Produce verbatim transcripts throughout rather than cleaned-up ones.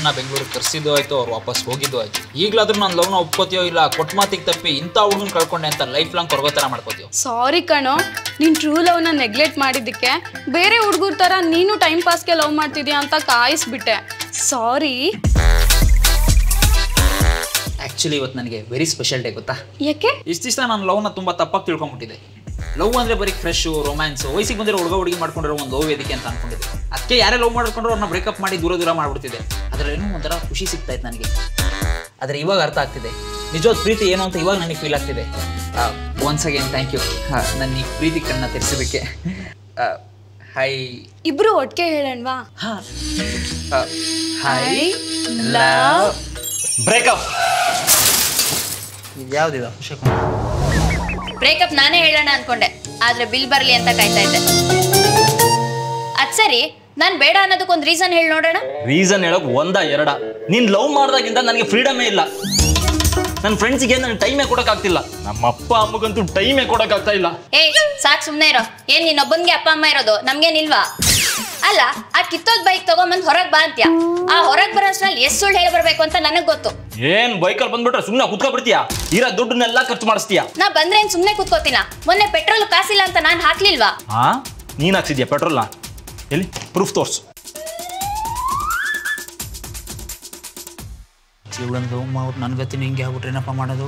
ಹುಡುಗನ್ನ ಬೆಂಗಳೂರಿಗೆ ಕರ್ಸಿದ್ದು ಆಯ್ತು, ಅವ್ರು ವಾಪಸ್ ಹೋಗಿದ್ದು ಆಯ್ತು. ಈಗಲಾದ್ರೂ ನಾನು ಲವ್ನ ಒಪ್ಕೋತೀಯೋ ಇಲ್ಲ ಕೊಟ್ಟ ಮಾತಿಗೆ ತಪ್ಪಿ ಇಂಥ ಹುಡುಗನ ಕಳ್ಕೊಂಡೆ ಅಂತ ಲೈಫ್ ಲಾಂಗ್ ಕೊರಗೋ ಥರ ಮಾಡ್ಕೋತೀಯೋ? ಸಾರಿ ಕಣೋ, ನೀನು ಟ್ರೂ ಲವ್ನ ನೆಗ್ಲೆಕ್ಟ್ ಮಾಡಿದ್ದಕ್ಕೆ ಬೇರೆ ಹುಡುಗರ ಥರ ನೀನು ಟೈಮ್ ಪಾಸ್ಗೆ ಲವ್ ಮಾಡ್ತಿದ್ಯಾ ಅಂತ ಕಾಯಿಸ್ಬಿಟ್ಟೆ. ಸಾರಿ. ಆ್ಯಕ್ಚುಲಿ ಇವತ್ತು ನನಗೆ ವೆರಿ ಸ್ಪೆಷಲ್ ಡೇ, ಗೊತ್ತಾ? ಯಾಕೆ? ಇಷ್ಟು ದಿವಸ ನಾನು ಲವ್ನ ತುಂಬ ತಪ್ಪಾಗಿ ತಿಳ್ಕೊಂಬಿಟ್ಟಿದ್ದೆ. ಲವ್ ಅಂದರೆ ಬರೀ ಫ್ರೆಶು, ರೊಮ್ಯಾನ್ಸು, ವಯಸ್ಸಿಗೆ ಬಂದಿರೋ ಹುಡುಗ ಹುಡುಗಿ ಮಾಡ್ಕೊಂಡಿರೋ ಒಂದು ಲವ್ ವೇದಿಕೆ ಅಂತ ಅನ್ಕೊಂಡಿದ್ದೆ. ಅದಕ್ಕೆ ಯಾರೇ ಲವ್ ಮಾಡ್ಕೊಂಡ್ರು ಅವ್ರನ್ನ ಬ್ರೇಕಪ್ ಮಾಡಿ ದೂರ ದೂರ ಮಾಡಿಬಿಡ್ತಿದ್ದೆ. ಅದರಲ್ಲೇನೋ ಒಂಥರ ಖುಷಿ ಸಿಗ್ತಾ ಇತ್ತು ನನಗೆ. ಆದರೆ ಇವಾಗ ಅರ್ಥ ಆಗ್ತಿದೆ ನಿಜವಾದ ಪ್ರೀತಿ ಏನು ಅಂತ. ಇವಾಗ ನನಗೆ ಫೀಲ್ ಆಗ್ತಿದೆ. ಒನ್ಸ್ ಅಗೇನ್ ಥ್ಯಾಂಕ್ ಯು ನನ್ನ ಈ ಪ್ರೀತಿ ಕಣ್ಣ ತೆರೆಸಿದ್ದಕ್ಕೆ. ಹಾಯ್. ಇಬ್ರು ಒಟ್ಟಿಗೆ ಹೇಳೋಣವಾ? Hi love breakup. ಇದ್ಯಾವ್ದಿದ? ಬ್ರೇಕಪ್ ನಾನೇ ಹೇಳೋಣ ಅನ್ಕೊಂಡೆ, ಆದ್ರೆ ಬಿಲ್ ಬರ್ಲಿ ಅಂತ ಕಾಯ್ತಾ ಇದ್ದೆ. ಅದ್ ಸರಿ, ನಾನ್ ಬೇಡ ಅನ್ನೋದಕ್ಕೊಂದು ರೀಸನ್ ಹೇಳಿ ನೋಡೋಣ. ರೀಸನ್ ಹೇಳಕ್ ಒಂದ ಎರಡ? ನೀನ್ ಲವ್ ಮಾಡ್ದಾಗಿಂದ ನನಗೆ ಫ್ರೀಡಮೇ ಇಲ್ಲ. ನನ್ನ ಫ್ರೆಂಡ್ಸಿಗೆ ನನಗೆ ಟೈಮೇ ಕೊಡಕ್ ಆಗ್ತಿಲ್ಲ. ನಮ್ಮ ಅಪ್ಪ ಅಮ್ಮಗಂತೂ ಟೈಮೇ ಕೊಡಕ್ ಆಗ್ತಾ ಇಲ್ಲ. ಏಯ್ ಸಾಕ್ ಸುಮ್ನೆ ಇರೋ. ಏನ್ ನೀನೊಬ್ಬನ್ಗೆ ಅಪ್ಪ ಅಮ್ಮ ಇರೋದು, ನಮ್ಗೇನಿಲ್ವಾ? ಅಲ್ಲ, ಆ ಕಿತ್ತೋದ್ ಬೈಕ್ ತಗೊಂಬಂದ್ ಹೊರಗ್ ಬಾ ಅಂತ್ಯ. ಆ ಹೊರಗ್ ಬರೋಷ್ಟ್ರಲ್ಲಿ ಎಷ್ಟು ಸುಳ್ಳು ಹೇಳಿ ಬರ್ಬೇಕು ಅಂತ ನನಗ್ ಗೊತ್ತು. ಏನ್ ಬೈಕಲ್ಲಿ ಬಂದ್ಬಿಟ್ರೆ ಸುಮ್ನೆ ಕುತ್ಕೊಬಿಡ್ತೀಯಾ? ಇರೋ ದುಡ್ಡನ್ನೆಲ್ಲ ಖರ್ಚು ಮಾಡಿಸ್ತೀಯಾ? ನಾ ಬಂದ್ರೆ ಏನ್ ಸುಮ್ನೆ ಕುತ್ಕೋತೀನ? ಮೊನ್ನೆ ಪೆಟ್ರೋಲ್ ಕಾಸಿಲ್ಲ ಅಂತ ನಾನ್ ಹಾಕ್ಲಿಲ್ವಾ? ಹಾ, ನೀನ್ ಹಾಕ್ಸಿದ್ಯಾ ಪೆಟ್ರೋಲ್ನ? ಎಲ್ಲಿ ಪ್ರೂಫ್ ತೋರ್ಸು. ಇವಳೊಂದು ಅವ್ರು ನನ್ನ ಗತಿನ ಹಿಂಗೆ ಆಗ್ಬಿಟ್ರೇನಪ್ಪ ಮಾಡೋದು.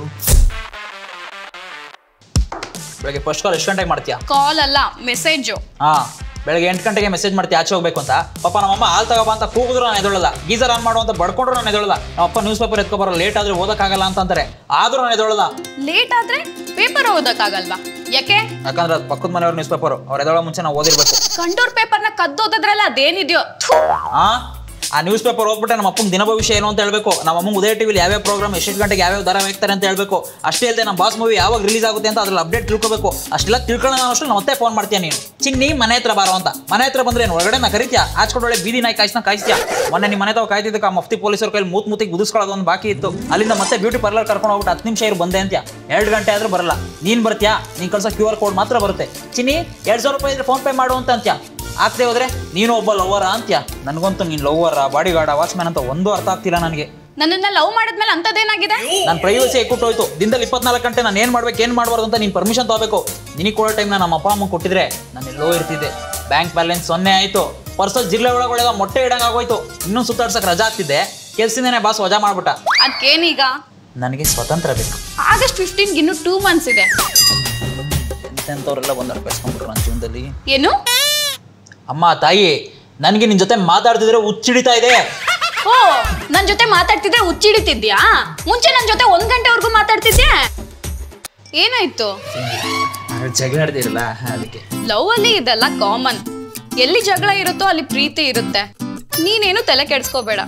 ಬೆಳಗ್ಗೆ ಫಸ್ಟ್ ಕಾಲ್ ಎಷ್ಟು ಗಂಟೆಗೆ ಮಾಡ್ತೀಯಾ? ಕಾಲ್ ಅಲ್ಲ, ಮೆಸೇಜು. ಹಾ, ಬೆಳಗ್ಗೆ ಎಂಟು ಗಂಟೆಗೆ ಮೆಸೇಜ್ ಮಾಡ್ತೀಯ ಆಚೆ ಹೋಗ್ಬೇಕು ಅಂತ. ಪಾಪ ನಮ್ಮಮ್ಮ ಹಾಲು ತಗೋಬಾ ಅಂತ ಕೂಗಿದ್ರು ನಾನು ಎದೊಳಲ್ಲ, ಗೀಸರ್ ಆನ್ ಮಾಡು ಅಂತ ಬಡ್ಕೊಂಡ್ರು ನಾನು ಎದೊಳಲ್ಲ. ನಮ್ಮಪ್ಪ ನ್ಯೂಸ್ ಪೇಪರ್ ಎತ್ಕೊಬರೋ ಲೇಟ್ ಆದ್ರೆ ಓದಕ್ಕಾಗಲ್ಲ ಅಂತ ಅಂತಾರೆ, ಆದ್ರೂ ನಾನು ಎದೊಳಲ್ಲ. ಲೇಟ್ ಆದ್ರೆ ಪೇಪರ್ ಓದಕ್ಕಾಗಲ್ವಾ? ಯಾಕೆ? ಯಾಕಂದ್ರೆ ಅದು ಪಕ್ಕದ ಮನೆಯವ್ರ ನ್ಯೂಸ್ ಪೇಪರ್, ಅವ್ರು ಎದೊಳ ಮುಂಚೆ ನಾವು ಓದಿರ್ಬೇಕು. ಕಂಡೋರ್ ಪೇಪರ್ನ ಕದ್ದೋದ್ರಲ್ಲ, ಅದೇನಿದೆಯೋ. ಹಾ, ಆ ನ್ಯೂಸ್ ಪೇಪರ್ ಓದ್ಬಿಟ್ಟೆ ನಮ್ಮ ಅಪ್ಪಂಗೆ ದಿನ ಭವಿಷ್ಯ ಏನು ಅಂತ ಹೇಳ್ಬೇಕು. ನಮ್ಮ ಅಮ್ಮಂಗೆ ಉದಯ ಟಿವಿಲಿ ಯಾವ್ಯಾವ ಪ್ರೋಗ್ರಾಮ್ ಎಷ್ಟು ಗಂಟೆಗೆ ಯಾವ್ಯಾವ ಧಾರ ಹಾಕ್ತಾರೆ ಅಂತ ಹೇಳ್ಬೇಕು. ಅಷ್ಟೇ ಅಲ್ಲದೆ ನಮ್ಮ ಬಾಸ್ ಮೂವಿ ಯಾವಾಗ ರಿಲೀಸ್ ಆಗುತ್ತೆ ಅಂತ ಅದ್ರಲ್ಲಿ ಅಪ್ಡೇಟ್ ತಿಳ್ಕೋಬೇಕು. ಅಷ್ಟೆಲ್ಲ ತಿಳ್ಕೊಳ್ಳೋಣ ಅಷ್ಟು ಮತ್ತೆ ಫೋನ್ ಮಾಡ್ತೀಯ ನೀನು. ಚಿನ್ನಿ ಮನೆ ಹತ್ರ ಬಾರೋ ಅಂತ. ಮನೆ ಹತ್ರ ಬಂದ್ರೆ ಏನು ಒಳಗಡೆ ನಾ ಕರಿತೀಯಾ? ಆಚ್ಕೊಂಡೊಳ್ಳೆ ಬೀದಿ ನಾಯಿ ಕಾಯಿಸ್ನ ಕಾಯಿಸ್ತೀಯಾ? ಮೊನ್ನೆ ನಿಮ್ಮ ಮನೆ ತಾವು ಕಾಯ್ತಿದ್ದಕ್ಕೆ ಆ ಮಫ್ತಿ ಪೊಲೀಸರ ಕೈಲಿ ಮೂತ್ ಮೂತಿಗೆ ಗುದಿಸ್ಕೊಳ್ಳೋದು ಒಂದು ಬಾಕಿ ಇತ್ತು. ಅಲ್ಲಿಂದ ಮತ್ತೆ ಬ್ಯೂಟಿ ಪಾರ್ಲರ್ ಕರ್ಕೊಂಡು ಹೋಗ್ಬಿಟ್ಟು ಹತ್ತು ನಿಮಿಷ ಇರು ಬಂದೆ ಅಂತ್ಯಾ. ಎರಡು ಗಂಟೆ ಆದ್ರೂ ಬರಲ್ಲ. ನೀನು ಬರ್ತೀಯಾ? ನೀನು ಕಳ್ಸೋ ಕ್ಯೂ ಆರ್ ಕೋಡ್ ಮಾತ್ರ ಬರುತ್ತೆ. ಚಿನ್ನಿ ಎರಡು ಸಾವಿರ ರೂಪಾಯಿ ಇದ್ರೆ ಫೋನ್ ಪೇ ಮಾಡು ಅಂತ ಅಂತ್ಯಾ. ಆಗ್ತೇ ಹೋದ್ರೆ ನೀನು ಒಬ್ಬ ಲವ್ವರ ಅಂತ್ಯಾ. ನನಗಂತೂ ನೀನು ಲವ್ವರ, ಬಾಡಿ ಗಾರ್ಡ, ವಾಚ್ಮ್ಯಾನ್ ಅಂತ ಒಂದು ಅರ್ಥ ಆಗ್ತಿಲ್ಲ ನನಗೆ. ನನ್ನನ್ನ ಲವ್ ಮಾಡಿದ್ಮೇಲೆ ಅಂತದೇನಾಗಿದೆ? ನನ್ನ ಪ್ರೈವಸಿ ಎಕ್ಕುಟ್ಟೋಯ್ತು. ದಿನದಲ್ಲಿ ಇಪ್ಪತ್ನಾಲ್ಕು ಗಂಟೆ ನಾನು ಏನು ಮಾಡ್ಬೇಕು ಏನು ಮಾಡಬಾರ್ದು ಅಂತ ನೀನು ಪರ್ಮಿಷನ್ ತಗೋಬೇಕು. ನಿನಗೆ ಕೊಡೋ ಟೈಮ್ ನಮ್ಮ ಅಪ್ಪ ಅಮ್ಮ ಕೊಟ್ಟಿದ್ರೆ ನಾನು ಎಲ್ಲೋ ಇರ್ತಿದ್ದೆ. ಬ್ಯಾಂಕ್ ಬ್ಯಾಲೆನ್ಸ್ ಸೊನ್ನೆ ಆಯಿತು. ಪರ್ಸಲ್ ಜಿಲ್ಲೆ ಒಳಗೊಳಗ ಮೊಟ್ಟೆ ಇಡಂಗೆ ಆಗೋಯ್ತು. ಇನ್ನೂ ಸುತ್ತಾಡ್ಸಕ್ಕೆ ರಜಾ ಆಗ್ತಿದ್ದೆ. ಕೆಲ್ಸದಿಂದನೇ ಬಾಸ್ ವಜಾ ಮಾಡ್ಬಿಟ್ಟ. ಅದಕ್ಕೇನೀಗ? ನನಗೆ ಸ್ವತಂತ್ರ ಬೇಕು. ಆಗಸ್ಟ್ ಫಿಫ್ಟೀನ್ಗೆ ಇನ್ನೂ ಟೂ ಮಂತ್ಸ್ ಇದೆ. ಎಂತೆಂಥವ್ರೆಲ್ಲ ಬಂದು ಅರ್ಪಿಸ್ಕೊಂಡ್ಬಿಟ್ರು ನನ್ನ ಜೀವನದಲ್ಲಿ. ಏನು? ಅಮ್ಮ ತಾಯಿ, ನನಗೆ ನಿನ್ನ ಜೊತೆ ಮಾತಾಡ್ತಿದ್ರೆ ಹುಚ್ಚಿಡಿತಾ ಇದೆ. ಓ, ನನ್ ಜೊತೆ ಮಾತಾಡ್ತಿದ್ರೆ ಹುಚ್ಚಿಡಿತಿದ್ಯಾ? ಮುಂಚೆ ನನ್ ಜೊತೆ ಒಂದ್ ಗಂಟೆವರೆಗೂ ಮಾತಾಡ್ತಿದ್ಯಾ? ಏನಾಯ್ತು? ಜಗಳ ಆಡ್ತಿರಲ್ಲ ಅದಕ್ಕೆ. ಲವ್ ಅಲ್ಲಿ ಇದೆಲ್ಲ ಕಾಮನ್. ಎಲ್ಲಿ ಜಗಳ ಇರುತ್ತೋ ಅಲ್ಲಿ ಪ್ರೀತಿ ಇರುತ್ತೆ. ನೀನೇನು ತಲೆ ಕೆಡ್ಸ್ಕೋಬೇಡ.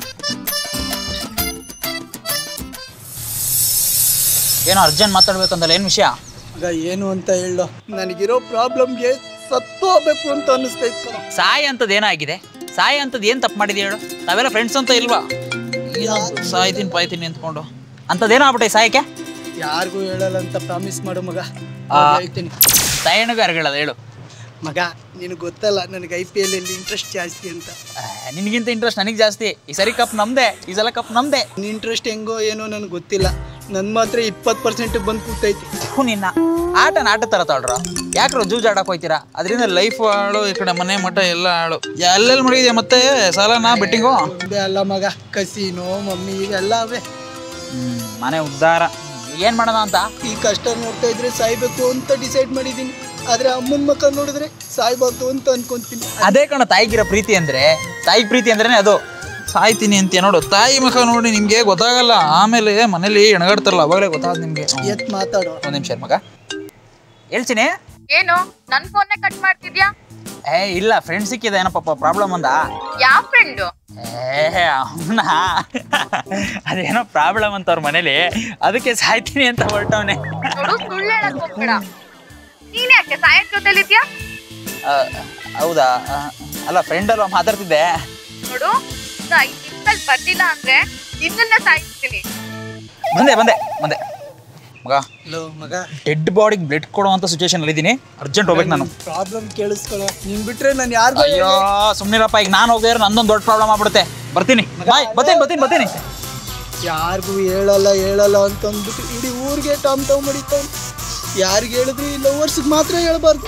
ಏನೋ ಅರ್ಜೆಂಟ್ ಮಾತಾಡ್ಬೇಕಂದಲ್ಲ, ಏನು ವಿಷಯ? ಆಗ ಏನು ಅಂತ ಹೇಳೋ, ನನಗಿರೋ ಪ್ರಾಬ್ಲಮ್ಗೆ ಸತ್ತು ಹೋಗ್ಬೇಕು ಅಂತ ಅನಿಸ್ತಾ ಇತ್ತು. ಸಾಯ ಅಂತದ್ದು ಏನಾಗಿದೆ? ಸಾಯ ಅಂತದ್ದು ಏನು ತಪ್ಪು ಮಾಡಿದೆ ಹೇಳು? ನಾವೆಲ್ಲ ಫ್ರೆಂಡ್ಸ್ ಅಂತ ಇಲ್ವಾ? ಸಾಯ್ತೀನಿ ಪಾಯ್ತೀನಿ ಅಂದ್ಕೊಂಡು ಅಂಥದ್ದೇನೋ ಆಗ್ಬಿಟ್ಟೆ ಸಾಯಕ್ಕೆ? ಯಾರಿಗೂ ಹೇಳಲ್ಲ ಅಂತ ಪ್ರಾಮಿಸ್ ಮಾಡು ಮಗ. ಹೇಳ್ತೀನಿ. ಸಾಯಣ್ಣಗೂ ಯಾರು ಹೇಳೋದು ಹೇಳು ಮಗ. ನಿನಗೆ ಗೊತ್ತಲ್ಲ ನನಗೆ ಐ ಪಿ ಎಲ್ ಅಲ್ಲಿ ಇಂಟ್ರೆಸ್ಟ್ ಜಾಸ್ತಿ ಅಂತ. ನಿನಗಿಂತ ಇಂಟ್ರೆಸ್ಟ್ ನನಗೆ ಜಾಸ್ತಿ. ಈ ಸರಿ ಕಪ್ ನಮ್ದೆ, ಈ ಸಲ ಕಪ್ ನಮ್ದೆ. ನಿನ್ನ ಇಂಟ್ರೆಸ್ಟ್ ಹೆಂಗೋ ಏನೋ ನನಗೆ ಗೊತ್ತಿಲ್ಲ. ನನ್ನ ಮಾತ್ರ ಇಪ್ಪತ್ತು ಪರ್ಸೆಂಟ್ ಬಂದು ಕೂತೈತಿ. ನಿನ್ನ ಆಟನ ಆಟ ಥರ ತಾಳ್ರ. ಯಾಕ್ರೋ ಜೂಜ್ ಆಡಕ್ಕೆ ಹೋಗ್ತೀರಾ? ಅದರಿಂದ ಲೈಫ್ ಹಾಳು, ಈ ಕಡೆ ಮನೆ ಮಠ ಎಲ್ಲ ಹಾಳು. ಎಲ್ಲೆಲ್ಲಿ ಮಾಡಿದ್ಯಾ ಮತ್ತೆ ಸಾಲನಾ ಬೆಟ್ಟಿಂಗು? ಅದೇ ಅಲ್ಲ ಮಗ, ಕಸಿನೋ ಮಮ್ಮಿ ಇವೆಲ್ಲ ಅವೇ. ಹ್ಮ್, ಮನೆ ಉದ್ಧಾರ. ಏನು ಮಾಡೋಣ ಅಂತ ಈ ಕಷ್ಟ ನೋಡ್ತಾ ಇದ್ರೆ ಸಾಯ್ಬೇಕು ಅಂತ ಡಿಸೈಡ್ ಮಾಡಿದ್ದೀನಿ. ಆದ್ರೆ ಅಮ್ಮನ ಮಕ್ಕ ನೋಡಿದ್ರೆ ಸಾಯ್ಬಾರ್ದು ಅಂತ ಅನ್ಕೊಂತೀನಿ. ಅದೇ ಕಣ ತಾಯಿಗಿರೋ ಪ್ರೀತಿ ಅಂದ್ರೆ. ತಾಯಿ ಪ್ರೀತಿ ಅಂದ್ರೇನೆ ಅದು. ಸಾಯ್ತೀನಿ ಅಂತೀಯ ನೋಡು, ತಾಯಿ ಮುಖ ನೋಡಿ ನಿಮ್ಗೆ ಗೊತ್ತಾಗಲ್ಲ. ಆಮೇಲೆ ಮನೇಲಿ ಎಣಗಾಡ್ತಾರಲ್ಲ ಅವಾಗಲೇ ಗೊತ್ತಾಗ ನಿಮ್ಗೆ. ಎತ್ ಮಾತಾಡೋ. ಒಂದ್ ನಿಮಿಷ ಮಗ ಹೇಳ್ತೀನಿ. ಏನು ನನ್ ಫೋನ್ ಕಟ್ ಮಾಡ್ತಿದ್ಯಾ? ಏ ಇಲ್ಲ, ಫ್ರೆಂಡ್ ಸಿಕ್ಕಿದೆ ಏನೋ ಪಾಪ ಪ್ರಾಬ್ಲಮ್ ಅಂದ. ಯಾವ ಫ್ರೆಂಡು? ಏ ಅವನ ಅದೇನೋ ಪ್ರಾಬ್ಲಮ್ ಅಂತ ಅವ್ರ ಮನೇಲಿ, ಅದಕ್ಕೆ ಸಾಯ್ತೀನಿ ಅಂತ ಹೊರಟವನೆ. ಸುಳ್ಳು ಹೇಳಕ್ ಹೋಗ್ಬೇಡ. ನೀನ್ ಯಾಕೆ ಸಾಯನ್ ಜೊತೆಲಿದ್ಯಾ? ಹೌದಾ? ಅಲ್ಲ ಫ್ರೆಂಡ್ ಅಲ್ವಾ ಮಾತಾಡ್ತಿದ್ದೆ. ನೋಡು, ಇಂತಲ್ಲಿ ಬರ್ಲಿಲ್ಲ ಅಂದ್ರೆ ನಿನ್ನ ಸಾಯಿಸ್ತೀನಿ. ಬಂದೆ ಬಂದೆ ಬಂದೆ ಮಗ. ಹಲೋ ಮಗ. ಡೆಡ್ ಬಾಡಿಗೆ ಬ್ಲಡ್ ಕೊಡುವಂತ ಸಿಚುವೇಶನ್ ಅಲ್ಲಿ ಇದ್ದೀನಿ. ಅರ್ಜೆಂಟ್ ಹೋಗ್ಬೇಕು ನಾನು. ಪ್ರಾಬ್ಲಮ್ ಕೇಳಿಸ್ಕೊಳ್ಳೋ. ನೀನ್ ಬಿಟ್ರೆ ನಾನು ಯಾರಿಗೂ. ಅಯ್ಯೋ ಸುಮ್ಮನಿರಪ್ಪ, ಈಗ ನಾನು ಹೋಗಿದ್ರೆ ನಂದೊಂದು ದೊಡ್ಡ ಪ್ರಾಬ್ಲಮ್ ಆಗ್ಬಿಡುತ್ತೆ. ಬರ್ತೀನಿ ಬಾಯ್ ಬರ್ತೀನಿ ಬರ್ತೀನಿ ಬರ್ತೀನಿ ಯಾರಿಗೂ ಹೇಳಲ್ಲ ಹೇಳಲ್ಲ ಅಂತಂದ್ಬಿಟ್ಟು ಇಡೀ ಊರಿಗೆ ಟಾಮ್ ಟಾಮ್ ಮಾಡಿತಾನೆ. ಯಾರಿಗೆ ಹೇಳಿದ್ರು ಈ ಲವರ್ಸ್ಗೆ ಮಾತ್ರ ಹೇಳ್ಬಾರ್ದು.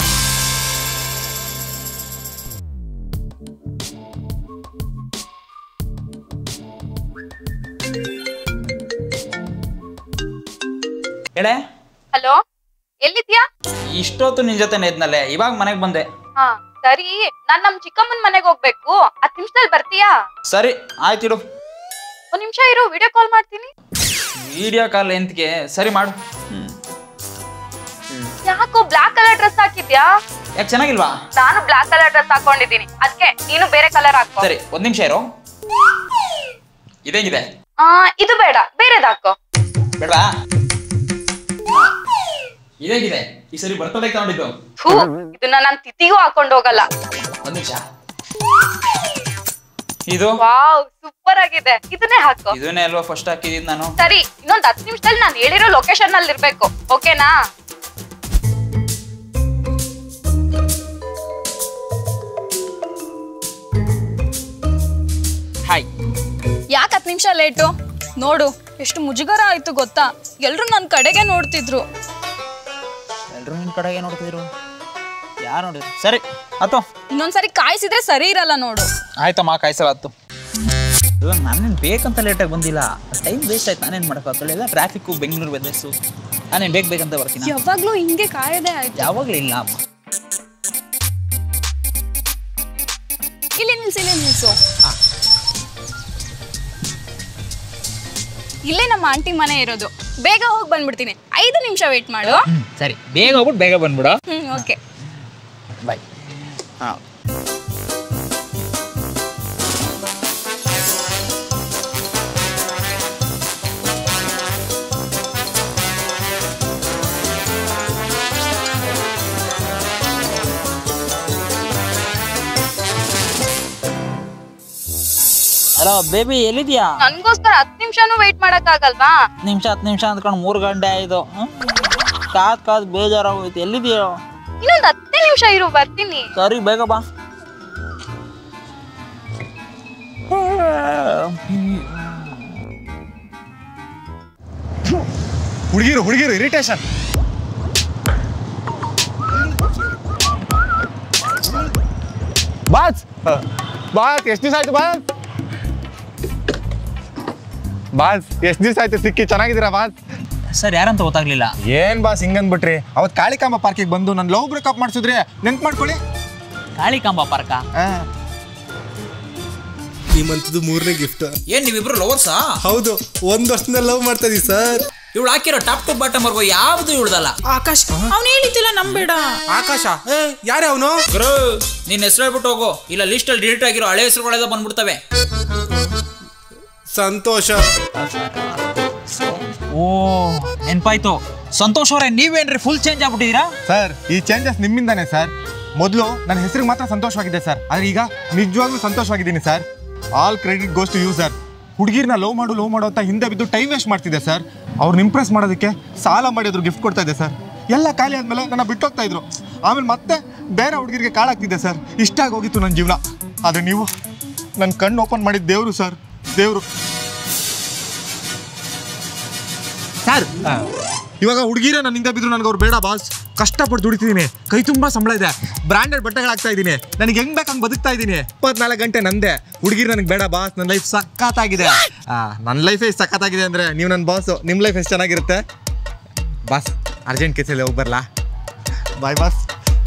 ಹೇಳೆ. ಹಲೋ, ಎಲ್ಲಿದ್ಯಾ? ಇಷ್ಟೊತ್ತು ನಿನ್ ಜೊತೆ ಇದ್ನಲ್ಲೇ, ಇವಾಗ ಮನೆಗೆ ಬಂದೆ. ಹಾ ಸರಿ, ನಾನ್ ನಮ್ ಚಿಕ್ಕಮ್ಮನ್ ಮನೆಗೆ ಹೋಗ್ಬೇಕು, ಹತ್ತು ನಿಮಿಷದಲ್ಲಿ ಬರ್ತೀಯಾ? ಸರಿ ಆಯ್ತಿರು. ಒಂದ್ ನಿಮಿಷ ಇರು, ವಿಡಿಯೋ ಕಾಲ್ ಮಾಡ್ತೀನಿ. ವಿಡಿಯೋ ಕಾಲ್ ಎಂತಕ್ಕೆ? ಸರಿ ಮಾಡು. ಯಾಕೋ ಬ್ಲಾಕ್ ಕಲರ್ ಡ್ರೆಸ್ ಹಾಕಿದ್ಯಾ? ಯಾಕೆ ಚೆನ್ನಾಗಿಲ್ವಾ? ನಾನು ಬ್ಲಾಕ್ ಕಲರ್ ಡ್ರೆಸ್ ಹಾಕೊಂಡಿದ್ದೀನಿ, ಅದಕ್ಕೆ ನೀನು ಬೇರೆ ಕಲರ್ ಹಾಕೋ. ಸರಿ ಒಂದ್ ನಿಮಿಷ ಇರು. ಇದೇಗಿದೆ? ಆ ಇದು ಬೇಡ, ಬೇರೆದ್ ಹಾಕೋ. ಬೇಡವಾ? ಇದೇಗಿದೆ? ಈ ಸರಿ ಬರ್ತಡೇ ತಗೊಂಡಿದ್ದು. ಥೂ, ಇದನ್ನ ನಾನ್ ತಿಥಿಗೂ ಹಾಕೊಂಡ್ ಹೋಗಲ್ಲ. ಒಂದ್ ನಿಮಿಷ. ಇದು ವಾವ್, ಸೂಪರ್ ಆಗಿದೆ, ಇದನ್ನೇ ಹಾಕೋ. ಇದನ್ನೇ ಅಲ್ವಾ ಫಸ್ಟ್ ಹಾಕಿದ್ದೀನಿ ನಾನು. ಸರಿ, ಇನ್ನೊಂದ್ ಹತ್ತು ನಿಮಿಷದಲ್ಲಿ ನಾನು ಹೇಳಿರೋ ಲೊಕೇಶನ್ ಅಲ್ಲಿ ಇರ್ಬೇಕು, ಓಕೆನಾ? ಹಾಯ್. ಯಾಕೆ ಹತ್ತು ನಿಮಿಷ ಲೇಟು? ನೋಡು ಎಷ್ಟು ಮುಜುಗರ ಆಯ್ತು ಗೊತ್ತಾ, ಎಲ್ರು ನನ್ನ ಕಡೆಗೆ ನೋಡ್ತಿದ್ರು. ಎಲ್ರು ನಿನ್ ಕಡೆಗೆ ನೋಡ್ತಿದ್ರು? ಯಾರು ನೋಡಿದ್ರು? ಸರಿ ಆಯ್ತು, ಇನ್ನೊಂದ್ಸರಿ ಕಾಯಿಸಿದ್ರೆ ಸರಿ ಇರಲ್ಲ ನೋಡು. ಆಯ್ತಮ್ಮ ಕಾಯ್ಸಲ್ಲ ಆಯ್ತು. ನಾನೇನು ಬೇಕಂತ ಲೇಟಾಗಿ ಬಂದಿಲ್ಲ, ಟೈಮ್ ವೇಸ್ಟ್ ಆಯ್ತು. ನಾನೇನು ಮಾಡೋಕ್ಕಾಗಲ್ಲ, ಎಲ್ಲ ಟ್ರಾಫಿಕ್ಕು, ಬೆಂಗಳೂರು ವೆದರ್ಸು. ನಾನೇನು ಬೇಗ ಬೇಕಂತ ಬರ್ತೀನಿ. ಯಾವಾಗ್ಲೂ ಹಿಂಗೆ ಕಾಯದೆ ಆಯ್ತು. ಯಾವಾಗಲೂ ಇಲ್ಲ. ಇಲ್ಲಿ ನಿಲ್ಸಿ, ಇಲ್ಲಿ ನಿಲ್ಸು. ಇಲ್ಲೇ ನಮ್ಮ ಆಂಟಿ ಮನೆ ಇರೋದು, ಬೇಗ ಹೋಗಿ ಬಂದ್ಬಿಡ್ತೀನಿ. ಐದು ನಿಮಿಷ ವೇಟ್ ಮಾಡು. ಸರಿ, ಬೇಗ ಹೋಗ್ಬಿಟ್ಟು ಬೇಗ ಬಂದ್ಬಿಡು. Hmm okay bye. ಹಾಂ. ಹಲೋ ಬೇಬಿ, ಎಲ್ಲಿದ್ಯಾ? ನನ್ಗೋಸ್ಕರ ಹತ್ತು ನಿಮಿಷನೂ ವೇಟ್ ಮಾಡಕ್ ಆಗಲ್ವಾ? ನಿಮಿಷ ಹತ್ತು ನಿಮಿಷ ಅಂದ್ಕೊಂಡು ಮೂರು ಗಂಟೆ ಆಯ್ತು. ಕಾದ್ ಕಾದ್ ಬೇಜಾರಾಗೋಯ್ತು. ಎಲ್ಲಿದ್ಯೋ? ಇನ್ನೊಂದ್ ಹತ್ತೇ ನಿಮಿಷ ಇರು, ಬರ್ತೀನಿ. ಸರಿ ಬೇಗ ಬಾ. ಹುಡುಗಿರು ಹುಡುಗಿರು ಇರಿಟೇಷನ್. ಬಾಸ್ ಬಾಸ್ ಎಷ್ಟು ದಿವಸ ಆಯ್ತು ಬಾಸ್? ಬಾಸ್ ಎಷ್ಟು ದಿವಸ ಆಯ್ತು ಸಿಕ್ಕಿ, ಚೆನ್ನಾಗಿದ್ದೀರಾ ಬಾಸ್? ಸರ್ ಯಾರಂತ ಗೊತ್ತಾಗ್ಲಿಲ್ಲ. ಏನ್ ಬಾಸ್ ಹಿಂಗಂದ್ಬಿಟ್ರಿ? ಅವತ್ ಕಾಳಿಕಾಂಬ ಪಾರ್ಕಿಗೆ ಬಂದು ನನ್ನ ಲವ್ ಬ್ರೇಕಪ್ ಮಾಡಿಸಿದ್ರೆ ನೆನ್ಪು ಮಾಡ್ಕೊಳ್ಳಿ. ಕಾಳಿಕಾಂಬ ಪಾರ್ಕ? ಈ ಮಂತ್ದು ಮೂರನೇ ಗಿಫ್ಟ್. ಏನ್ ನೀವಿಬ್ರು ಲವರ್ಸಾ? ಹೌದು, ಒಂದ್ ವರ್ಷದಿಂದ ಲವ್ ಮಾಡ್ತಾ ಇದೀವಿ ಸರ್. ಇವಳು ಹಾಕಿರೋ ಟಾಪ್ ಟು ಬಾಟಮ್ ವರ್ಗು ಯಾವ್ದು ಇವಳ್ದಲ್ಲ. ಆಕಾಶ್ ಅವ್ನು ಹೇಳಿದ್ದಿಲ್ಲ ನಂಬೇಡ. ಆಕಾಶ? ಏ ಯಾರೇ ಅವನು? ಗುರು ನಿನ್ನ ಹೆಸರು ಹೇಳ್ಬಿಟ್ಟು ಹೋಗು, ಇಲ್ಲ ಲಿಸ್ಟ್ ಅಲ್ಲಿ ಡಿಲೀಟ್ ಆಗಿರೋ ಹಳೆ ಹೆಸರುಗಳೆಲ್ಲ ಬಂದ್ಬಿಡ್ತವೆ. ಸಂತೋಷ. ಓ ನೆನ್ಪಾಯ್ತು. ಸಂತೋಷ್ ಅವರೇ, ನೀವೇನ್ರಿ ಫುಲ್ ಚೇಂಜ್ ಆಗ್ಬಿಟ್ಟಿದ್ದೀರಾ? ಸರ್ ಈ ಚೇಂಜಸ್ ನಿಮ್ಮಿಂದಾನೆ ಸರ್. ಮೊದಲು ನನ್ನ ಹೆಸರಿಗೆ ಮಾತ್ರ ಸಂತೋಷವಾಗಿದ್ದೆ ಸರ್, ಆದ್ರೆ ಈಗ ನಿಜವಾಗ್ಲೂ ಸಂತೋಷವಾಗಿದ್ದೀನಿ sir. All credit goes to you sir. ಹುಡುಗಿರ್ನ ಲವ್ ಮಾಡು ಲವ್ ಮಾಡು ಅಂತ ಹಿಂದೆ ಬಿದ್ದು ಟೈಮ್ ವೇಸ್ಟ್ ಮಾಡ್ತಿದ್ದೆ ಸರ್. ಅವ್ರನ್ನ ಇಂಪ್ರೆಸ್ ಮಾಡೋದಕ್ಕೆ ಸಾಲ ಮಾಡಿದ್ರು ಗಿಫ್ಟ್ ಕೊಡ್ತಾ ಇದ್ದೆ ಸರ್. ಎಲ್ಲ ಖಾಲಿ ಆದಮೇಲೆ ನನ್ನ ಬಿಟ್ಟೋಗ್ತಾ ಇದ್ರು. ಆಮೇಲೆ ಮತ್ತೆ ಬೇರೆ ಹುಡುಗಿರಿಗೆ ಕಾಳಾಗ್ತಿದ್ದೆ ಸರ್. ಇಷ್ಟ ಆಗೋಗಿತ್ತು ನನ್ನ ಜೀವನ. ಆದರೆ ನೀವು ನನ್ನ ಕಣ್ಣು ಓಪನ್ ಮಾಡಿದ ದೇವರು ಸರ್, ದೇವರು ಸರ್. ಇವಾಗ ಹುಡುಗಿರೇ ನನ್ನಿಂದ ಬಿದ್ರು ನನಗೆ ಅವ್ರು ಬೇಡ ಬಾಸ್. ಕಷ್ಟಪಟ್ಟು ದುಡಿತಿದ್ದೀನಿ, ಕೈ ತುಂಬ ಸಂಬಳ ಇದೆ, ಬ್ರ್ಯಾಂಡೆಡ್ ಬಟ್ಟೆಗಳಾಗ್ತಾ ಇದ್ದೀನಿ, ನನಗೆ ಹೆಂಗ್ ಬೇಕು ಹಂಗೆ ಬದುಕ್ತಾ ಇದ್ದೀನಿ. ಇಪ್ಪತ್ನಾಲ್ಕು ಗಂಟೆ ನಂದೆ. ಹುಡುಗಿರು ನನಗೆ ಬೇಡ ಬಾಸ್, ನನ್ನ ಲೈಫ್ ಸಖತ್ತಾಗಿದೆ. ನನ್ನ ಲೈಫೇ ಸಖತ್ತಾಗಿದೆ ಅಂದರೆ ನೀವು ನನ್ನ ಬಾಸು, ನಿಮ್ಮ ಲೈಫ್ ಎಷ್ಟು ಚೆನ್ನಾಗಿರುತ್ತೆ ಬಾಸ್. ಅರ್ಜೆಂಟ್ ಕೇಸಲ್ಲಿ ಹೋಗಿ ಬರಲಾ? Bye boss.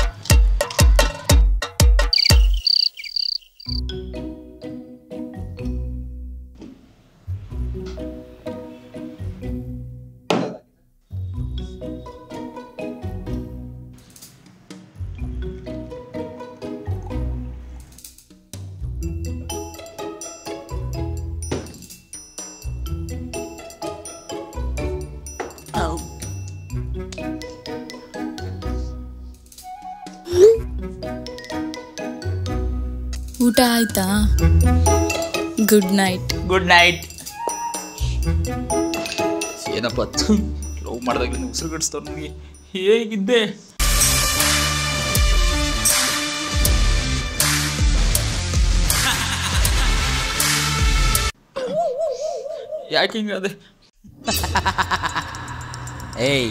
ಊಟ ಆಯ್ತಾ? Good night. Good night. ಏನಪ್ಪ ಲವ್ ಮಾಡಿದಾಗ ಉಸಿರು ಕಡಿಸ್ತವ್ರು ನನಗೆ. ಹೇಗಿದ್ದೆ? ಯಾಕೆ ಹಿಂಗೆ ಅದೇ ಏಯ್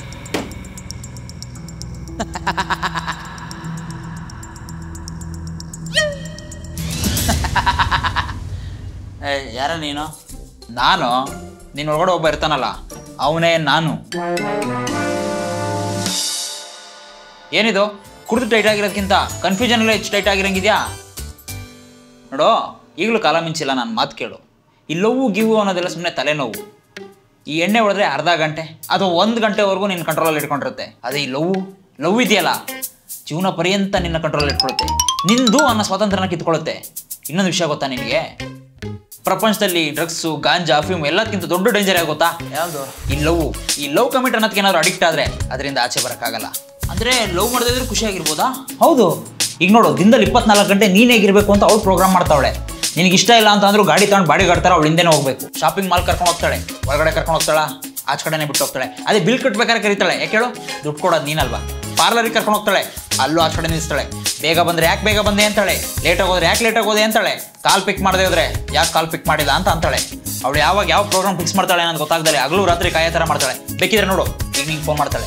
ಏ ಯಾರ ನೀನು? ನಾನು ನಿನ್ನ ಒಳಗಡೆ ಒಬ್ಬ ಇರ್ತಾನಲ್ಲ ಅವನೇ ನಾನು. ಏನಿದು ಕುಡಿದು ಟೈಟ್ ಆಗಿರೋದಕ್ಕಿಂತ ಕನ್ಫ್ಯೂಷನ್ ಎಲ್ಲ ಹೆಚ್ಚು ಟೈಟ್ ಆಗಿರಂಗಿದ್ಯಾ ನೋಡು. ಈಗಲೂ ಕಾಲ ಮಿಂಚಿಲ್ಲ, ನಾನು ಮಾತು ಕೇಳು. ಈ ಲವ್ವು ಗಿವು ಅನ್ನೋದೆಲ್ಲ ಸುಮ್ಮನೆ ತಲೆನೋವು. ಈ ಎಣ್ಣೆ ಹೊಡೆದ್ರೆ ಅರ್ಧ ಗಂಟೆ ಅಥವಾ ಒಂದು ಗಂಟೆವರೆಗೂ ನಿನ್ನ ಕಂಟ್ರೋಲಲ್ಲಿ ಇಟ್ಕೊಂಡಿರುತ್ತೆ. ಅದೇ ಈ ಲವ್ ಲವ್ ಇದೆಯಲ್ಲ ಜೀವನ ಪರ್ಯಂತ ನಿನ್ನ ಕಂಟ್ರೋಲಲ್ಲಿ ಇಟ್ಕೊಳುತ್ತೆ. ನಿಂದು ಅನ್ನೋ ಸ್ವಾತಂತ್ರ್ಯನ ಕಿತ್ಕೊಳ್ಳುತ್ತೆ. ಇನ್ನೊಂದು ವಿಷಯ ಗೊತ್ತಾ ನಿನಗೆ? ಪ್ರಪಂಚದಲ್ಲಿ ಡ್ರಗ್ಸು ಗಾಂಜಾ ಅಫೀಮ್ ಎಲ್ಲದಕ್ಕಿಂತ ದೊಡ್ಡ ಡೇಂಜರ್ ಆಗುತ್ತಾ? ಯಾವುದು? ಈ ಲವ್. ಈ ಲವ್ ಕಮಿಟ್ ಅನ್ನೋದಕ್ಕೆ ಏನಾದ್ರು ಅಡಿಕ್ಟ್ ಆದರೆ ಅದರಿಂದ ಆಚೆ ಬರೋಕ್ಕಾಗಲ್ಲ. ಅಂದರೆ ಲವ್ ಮಾಡದಿದ್ರೆ ಖುಷಿಯಾಗಿರ್ಬೋದಾ? ಹೌದು. ಈಗ ನೋಡು, ದಿನದಲ್ಲಿ ಇಪ್ಪತ್ನಾಲ್ಕು ಗಂಟೆ ನೀನು ಹೇಗಿರಬೇಕು ಅಂತ ಅವ್ಳು ಪ್ರೋಗ್ರಾಮ್ ಮಾಡ್ತಾವಳೆ. ನಿನಗೆ ಇಷ್ಟ ಇಲ್ಲ ಅಂತ ಅಂದ್ರೂ ಗಾಡಿ ತಗೊಂಡು ಬಾಡಿ ಗಾಡ್ತಾರೆ, ಅವಳು ಹಿಂದೆನೇ ಹೋಗ್ಬೇಕು. ಶಾಪಿಂಗ್ ಮಾಲ್ ಕರ್ಕೊಂಡು ಹೋಗ್ತಾಳೆ, ಹೊರಗಡೆ ಕರ್ಕೊಂಡು ಹೋಗ್ತಾಳೆ, ಆಚೆ ಕಡೆನೇ ಬಿಟ್ಟು ಹೋಗ್ತಾಳೆ. ಅದೇ ಬಿಲ್ ಕಟ್ಬೇಕಾದ್ರೆ ಕರೀತಾಳೆ. ಯಾಕೆ ಹೇಳು? ದುಡ್ಡು ಕೊಡೋದು ನೀನಲ್ವಾ. ಪಾರ್ಲರಿಗೆ ಕರ್ಕೊಂಡು ಹೋಗ್ತಾಳೆ, ಅಲ್ಲೂ ಆಚೆ ಕಡೆ ನಿಲ್ಲಿಸ್ತಾಳೆ. ಬೇಗ ಬಂದರೆ ಯಾಕೆ ಬೇಗ ಬಂದೆ ಅಂತಾಳೆ, ಲೇಟಾಗಿ ಹೋದ್ರೆ ಯಾಕೆ ಲೇಟಾಗಿ ಹೋದೆ ಅಂತಾಳೆ. ಕಾಲ್ ಪಿಕ್ ಮಾಡದೆ ಹೋದ್ರೆ ಯಾಕೆ ಕಾಲ್ ಪಿಕ್ ಮಾಡಿಲ್ಲ ಅಂತ ಅಂತಾಳೆ. ಅವಳು ಯಾವಾಗ ಯಾವ ಪ್ರೋಗ್ರಾಮ್ ಫಿಕ್ಸ್ ಮಾಡ್ತಾಳೆ ಅನ್ನೋದು ಗೊತ್ತಾಗ್ದಾರೆ ಹಗಲು ರಾತ್ರಿ ಕಾಯೋ ಥರ ಮಾಡ್ತಾಳೆ. ಬೇಕಿದ್ರೆ ನೋಡು, ಈಗ ನಿಂಗೆ ಫೋನ್ ಮಾಡ್ತಾಳೆ.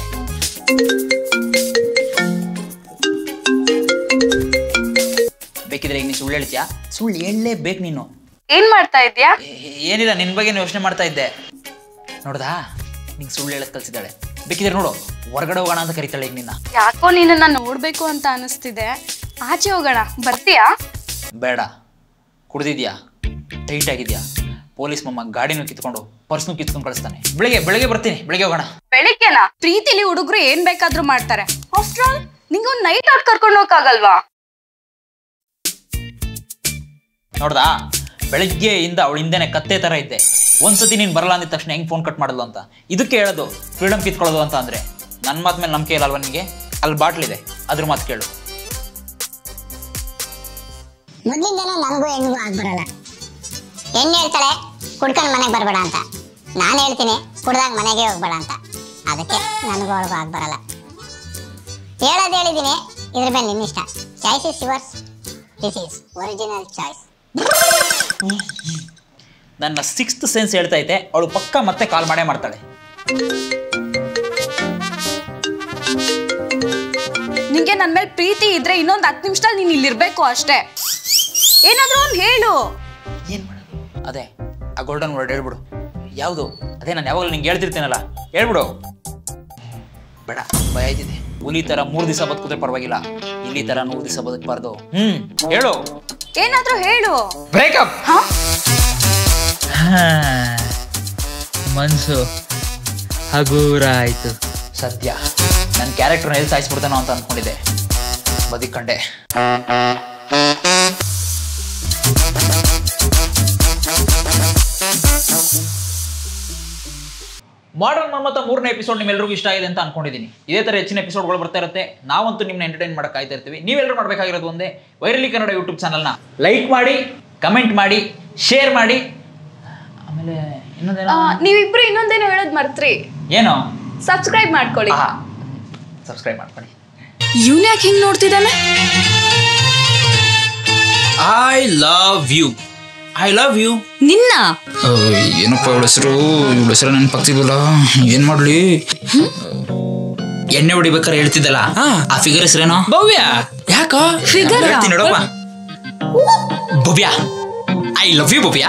ಬೇಕಿದ್ರೆ ಈಗ ನೀನು ಸುಳ್ಳು ಹೇಳ್ತೀಯಾ? ಸುಳ್ಳು ಹೇಳಲೇಬೇಕು ನೀನು. ಏನ್ ಮಾಡ್ತಾ ಇದ್ಯಾ? ಏನಿಲ್ಲ, ನಿನ್ನ ಬಗ್ಗೆ ಯೋಚನೆ ಮಾಡ್ತಾ ಇದ್ದೆ. ನೋಡ್ದಾ, ನಿಂಗೆ ಸುಳ್ಳು ಹೇಳಕ್ ಕಲ್ಸಿದ್ದಾಳೆ. ಬೇಕಿದ್ರೆ ನೋಡು, ಹೊರಗಡೆ ಹೋಗೋಣ ಅಂತ ಕರಿತಾಳೆ ಈಗ ನಿನ್ನ. ಯಾಕೋ ನೀನನ್ನ ನೋಡ್ಬೇಕು ಅಂತ ಅನಿಸ್ತಿದೆ. ಆಚೆ ಹೋಗೋಣ, ಬರ್ತೀಯಾ? ಬೇಡ. ಕುಡ್ದಿದ್ಯಾ, ಟೈಟ್ ಆಗಿದ್ಯಾ, ಪೊಲೀಸ್ ಮಮ್ಮ ಗಾಡಿನೂ ಕಿತ್ಕೊಂಡು ಪರ್ಸ್ನು ಕಿತ್ಕೊಂಡು ಕಳಿಸ್ತಾನೆ. ಬೆಳಿಗ್ಗೆ ಬೆಳಿಗ್ಗೆ ಬರ್ತೀನಿ, ಬೆಳಿಗ್ಗೆ ಹೋಗೋಣ. ಬೆಳಿಗ್ಗೆನಾ? ಪ್ರೀತಿಲಿ ಹುಡುಗರು ಏನ್ ಬೇಕಾದ್ರೂ ಮಾಡ್ತಾರೆ. ಆಫ್ಟರ್ ಆಲ್ ನಿಂಗೆ ಒಂದು ನೈಟ್ ಔಟ್ ಕರ್ಕೊಂಡು ಹೋಗಕ್ಕಾಗಲ್ವಾ? ನೋಡ್ದಾ, ಬೆಳಗ್ಗೆಯಿಂದ ಅವಳ ಹಿಂದೆನೆ ಕತ್ತೆ ಥರ ಇದ್ದೆ. ಒಂದ್ಸತಿ ನೀನು ಬರಲ್ಲ ಅಂದಿದ ತಕ್ಷಣ ಹೆಂಗೆ ಫೋನ್ ಕಟ್ ಮಾಡಲು ಅಂತ. ಇದಕ್ಕೆ ಹೇಳೋದು ಫ್ರೀಡಮ್ ಕಿತ್ಕೊಳ್ಳೋದು ಅಂತ. ಅಂದರೆ ನನ್ನ ಮಾತು ಮೇಲೆ ನಂಬಿಕೆ ಇಲ್ಲಲ್ವ ನಿನಗೆ? ಅಲ್ಲಿ ಬಾಟ್ಲಿದೆ, ಅದ್ರ ಮಾತು ಕೇಳು. ಮೊದಲಿಂದನೂ ನನಗೂ ಹೆಣ್ಣಿಗೂ ಆಗ್ಬರಲ್ಲ. ಹೆಣ್ಣು ಹೇಳ್ತಾಳೆ ಕುಡ್ಕೊಂಡು ಮನೆಗೆ ಬರಬೇಡ ಅಂತ, ನಾನು ಹೇಳ್ತೀನಿ ಕುಡ್ದಾಗ ಮನೆಗೆ ಹೋಗ್ಬೇಡ ಅಂತ. ಅದಕ್ಕೆ ನನಗೂ ಅವಳಿಗೂ ಆಗ್ಬರಲ್ಲ. ಹೇಳೋದು ಹೇಳಿದ್ದೀನಿ, ಇದ್ರ ಮೇಲೆ ನಿನ್ನಿಷ್ಟ. Choice is yours, this is original choice. ನನ್ನ ಸಿಕ್ಸ್ತ್ ಸೆನ್ಸ್ ಹೇಳ್ತಾ ಐತೆ, ಅವಳು ಪಕ್ಕ ಮತ್ತೆ ಕಾಲ್ ಮಾಡೇ ಮಾಡ್ತಾಳೆ. ನಿಂಗೆ ನನ್ನ ಮೇಲೆ ಪ್ರೀತಿ ಇದ್ರೆ ಇನ್ನೊಂದು ಹತ್ತು ನಿಮಿಷದಲ್ಲಿ ನೀನು ಇಲ್ಲಿರ್ಬೇಕು ಅಷ್ಟೇ. ಏನಾದ್ರೂ ಒಂದು ಹೇಳು. ಏನು ಮಾಡೋದು? ಅದೇ ಆ ಗೋಲ್ಡನ್ ವರ್ಡ್ ಹೇಳ್ಬಿಡು. ಯಾವುದು? ಅದೇ ನಾನು ಯಾವಾಗಲೂ ನಿಂಗೆ ಹೇಳ್ತಿರ್ತೀನಲ್ಲ, ಹೇಳ್ಬಿಡು. ಬೇಡ, ಭಯ ಇದ್ದಿದೆ. ಹುಲಿ ಥರ ಮೂರು ದಿವಸ ಬದುಕಿದ್ರೆ ಪರವಾಗಿಲ್ಲ, ಇಲ್ಲಿ ಥರ ನೂರು ದಿವಸ ಬದುಕಬಾರ್ದು. ಹ್ಮ್ ಹೇಳು. ಏನಾದ್ರೂ ಹೇಳು. ಬ್ರೇಕಪ್. ಮನ್ಸು ಹಗೂರ ಆಯ್ತು. ಸದ್ಯ ನನ್ನ ಕ್ಯಾರೆಕ್ಟರ್ನ ಎಲ್ಲಿ ಸಾಯಿಸ್ಬಿಡ್ತಾನೋ ಅಂತ ಅಂದ್ಕೊಂಡಿದ್ದೆ, ಬದುಕಂಡೆ. ಮಾಡರ್ನ್ ಮನ್ಮಥ ಮೂರನೇ ಎಪಿಸೋಡ್ ನಿಮ್ಮೆಲ್ಲರಿಗೂ ಇಷ್ಟ ಆಗಿದೆ ಅಂತ ಅನ್ಕೊಂಡಿದ್ದೀನಿ. ಇದೇ ಥರ ಹೆಚ್ಚಿನ ಎಪಿಸೋಡ್ಗಳು ಬರ್ತಾ ಇರುತ್ತೆ. ನಾವಂತೂ ನಿಮ್ಮನ್ನ ಎಂಟರ್ಟೈನ್ ಮಾಡಕ್ಕೆ ಕಾಯ್ತಾ ಇರ್ತೀವಿ. ನೀವೆಲ್ಲರೂ ಮಾಡಬೇಕಾಗಿರೋದು ಒಂದೇ, ವೈರಲಿ ಕನ್ನಡ ಯೂಟ್ಯೂಬ್ ಚಾನಲ್ನ ಲೈಕ್ ಮಾಡಿ, ಕಮೆಂಟ್ ಮಾಡಿ, ಶೇರ್ ಮಾಡಿ. ಆಮೇಲೆ ಇನ್ನೊಂದೇನೋ, ನೀವಿಬ್ರು ಇನ್ನೊಂದೇನೋ ಹೇಳೋದು ಮರ್ತ್ರಿ. ಏನು? ಸಬ್ಸ್ಕ್ರೈಬ್ ಮಾಡ್ಕೊಳ್ಳಿ. ಸಬ್ಸ್ಕ್ರೈಬ್ ಮಾಡ್ಕೊಳ್ಳಿ. ಇವ್ನ ಯಾಕೆ ಹಿಂಗೆ ನೋಡ್ತಿದ್ದಾನೆ? I love you. I love you. ನಿನ್ನ ಏನಪ್ಪ ಇವಳ ಹೆಸರು? ಇವಳ ಹೆಸರು ನನ್ ಪಕ್ತಿದಲ್ಲ, ಏನ್ ಮಾಡ್ಲಿ? ಎಣ್ಣೆ ಹೊಡಿಬೇಕಾರೆ ಹೇಳ್ತಿದ್ದಲ್ಲ, ಆ ಫಿಗರ್ ಹೆಸರೇನೋ? ಭವ್ಯ. ಯಾಕ? ಫಿಗರ್ ನೋಡಪ್ಪ, Bhavya. I love you Bhavya.